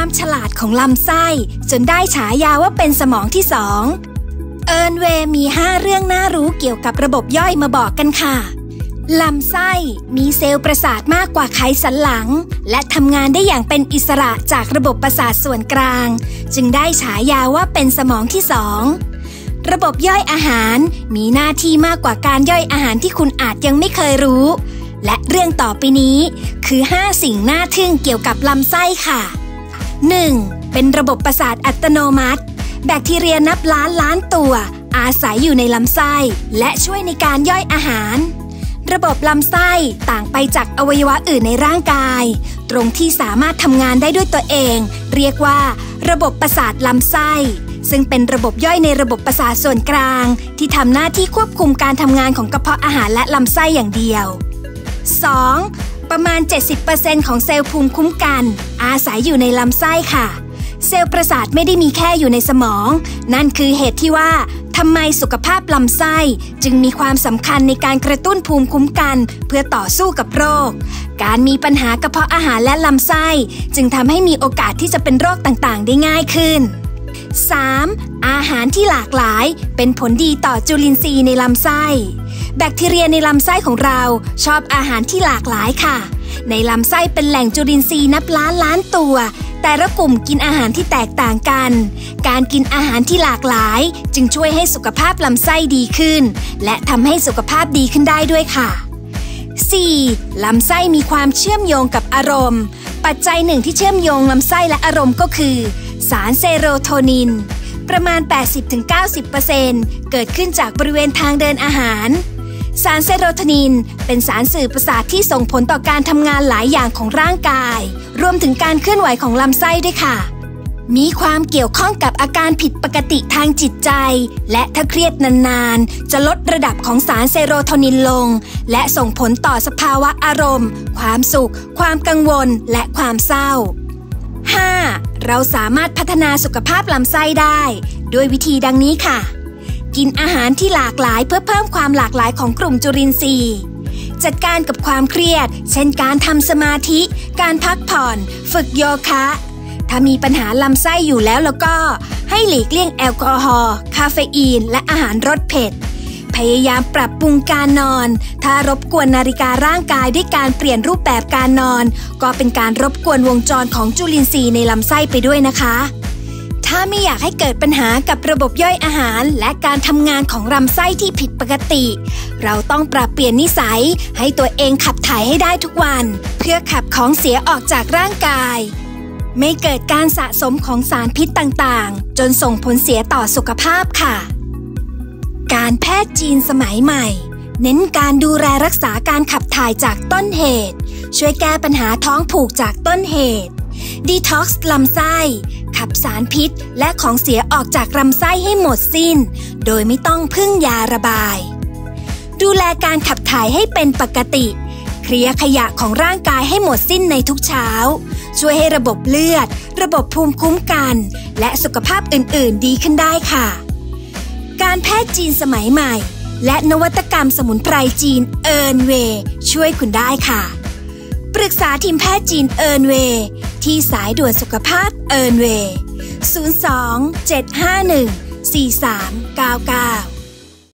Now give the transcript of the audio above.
ความฉลาดของลำไส้จนได้ฉายาว่าเป็นสมองที่สองเอิร์นเวย์มี5เรื่องน่ารู้เกี่ยวกับระบบย่อยมาบอกกันค่ะลำไส้มีเซลล์ประสาทมากกว่าไขสันหลังและทำงานได้อย่างเป็นอิสระจากระบบประสาทส่วนกลางจึงได้ฉายาว่าเป็นสมองที่สองระบบย่อยอาหารมีหน้าที่มากกว่าการย่อยอาหารที่คุณอาจยังไม่เคยรู้และเรื่องต่อไปนี้คือ5สิ่งน่าทึ่งเกี่ยวกับลำไส้ค่ะ 1. เป็นระบบประสาทอัตโนมัติแบคทีเรียนับล้านตัวอาศัยอยู่ในลำไส้และช่วยในการย่อยอาหารระบบลำไส้ต่างไปจากอวัยวะอื่นในร่างกายตรงที่สามารถทำงานได้ด้วยตัวเองเรียกว่าระบบประสาทลำไส้ซึ่งเป็นระบบย่อยในระบบประสาทส่วนกลางที่ทำหน้าที่ควบคุมการทำงานของกระเพาะอาหารและลำไส้อย่างเดียว 2. ประมาณ 70% ของเซลล์ภูมิคุ้มกันอาศัยอยู่ในลำไส้ค่ะเซลล์ประสาทไม่ได้มีแค่อยู่ในสมองนั่นคือเหตุที่ว่าทำไมสุขภาพลำไส้จึงมีความสำคัญในการกระตุ้นภูมิคุ้มกันเพื่อต่อสู้กับโรคการมีปัญหากระเพาะอาหารและลำไส้จึงทำให้มีโอกาสที่จะเป็นโรคต่างๆได้ง่ายขึ้น 3. อาหารที่หลากหลายเป็นผลดีต่อจุลินทรีย์ในลำไส้แบคทีเรียในลำไส้ของเราชอบอาหารที่หลากหลายค่ะในลำไส้เป็นแหล่งจุลินทรีย์นับล้านตัวแต่ละกลุ่มกินอาหารที่แตกต่างกันการกินอาหารที่หลากหลายจึงช่วยให้สุขภาพลำไส้ดีขึ้นและทำให้สุขภาพดีขึ้นได้ด้วยค่ะ 4. ลำไส้มีความเชื่อมโยงกับอารมณ์ปัจจัยหนึ่งที่เชื่อมโยงลำไส้และอารมณ์ก็คือสารเซโรโทนินประมาณ 80-90% เกิดขึ้นจากบริเวณทางเดินอาหารสารเซโรโทนินเป็นสารสื่อประสาทที่ส่งผลต่อการทำงานหลายอย่างของร่างกายรวมถึงการเคลื่อนไหวของลำไส้ด้วยค่ะมีความเกี่ยวข้องกับอาการผิดปกติทางจิตใจและถ้าเครียดนานๆจะลดระดับของสารเซโรโทนินลงและส่งผลต่อสภาวะอารมณ์ความสุขความกังวลและความเศร้า 5. เราสามารถพัฒนาสุขภาพลำไส้ได้ด้วยวิธีดังนี้ค่ะกินอาหารที่หลากหลายเพื่อเพิ่มความหลากหลายของกลุ่มจุลินทรีย์จัดการกับความเครียดเช่นการทำสมาธิการพักผ่อนฝึกโยคะถ้ามีปัญหาลำไส้อยู่แล้วก็ให้หลีกเลี่ยงแอลกอฮอล์คาเฟอีนและอาหารรสเผ็ดพยายามปรับปรุงการนอนถ้ารบกวนนาฬิการ่างกายด้วยการเปลี่ยนรูปแบบการนอนก็เป็นการรบกวนวงจรของจุลินทรีย์ในลำไส้ไปด้วยนะคะถ้าไม่อยากให้เกิดปัญหากับระบบย่อยอาหารและการทำงานของลำไส้ที่ผิดปกติเราต้องปรับเปลี่ยนนิสัยให้ตัวเองขับถ่ายให้ได้ทุกวันเพื่อขับของเสียออกจากร่างกายไม่เกิดการสะสมของสารพิษต่างๆจนส่งผลเสียต่อสุขภาพค่ะการแพทย์จีนสมัยใหม่เน้นการดูแลรักษาการขับถ่ายจากต้นเหตุช่วยแก้ปัญหาท้องผูกจากต้นเหตุดีท็อกซ์ลำไส้ขับสารพิษและของเสียออกจากลำไส้ให้หมดสิ้นโดยไม่ต้องพึ่งยาระบายดูแลการขับถ่ายให้เป็นปกติเคลียร์ขยะของร่างกายให้หมดสิ้นในทุกเช้าช่วยให้ระบบเลือดระบบภูมิคุ้มกันและสุขภาพอื่นๆดีขึ้นได้ค่ะการแพทย์จีนสมัยใหม่และนวัตกรรมสมุนไพรจีนเอิร์นเวย์ช่วยคุณได้ค่ะปรึกษาทีมแพทย์จีนเอิร์นเวย์ที่สายด่วนสุขภาพเอิร์นเวย์ 02 751 4399